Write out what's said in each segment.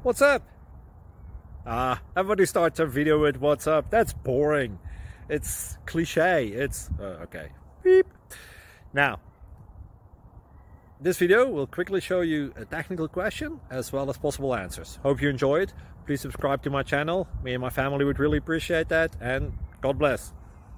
What's up? Everybody starts a video with what's up. That's boring. It's cliche. It's okay. Beep. Now, this video will quickly show you a technical question as well as possible answers. Hope you enjoy it. Please subscribe to my channel. Me and my family would really appreciate that, and God bless.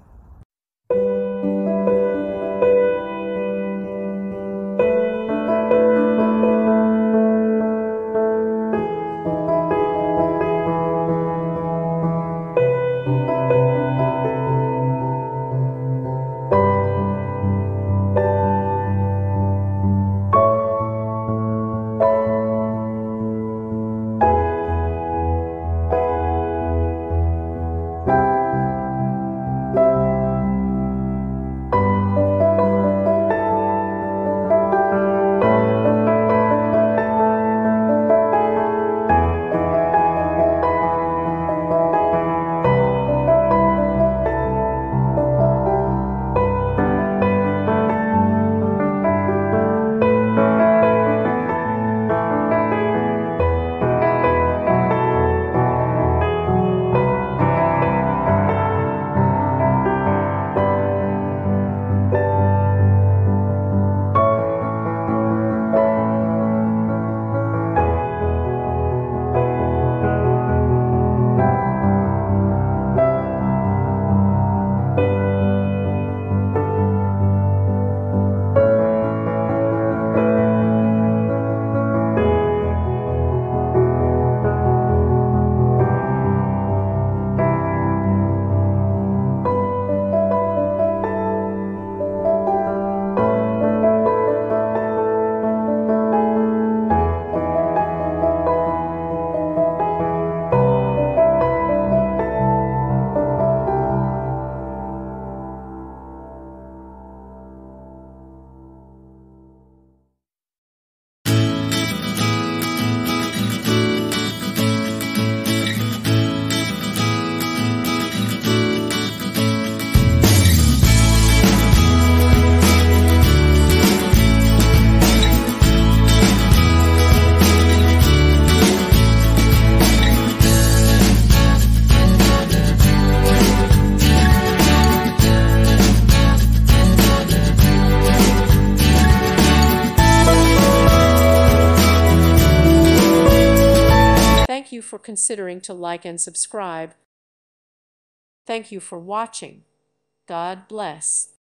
Thank you for considering to like and subscribe. Thank you for watching. God bless.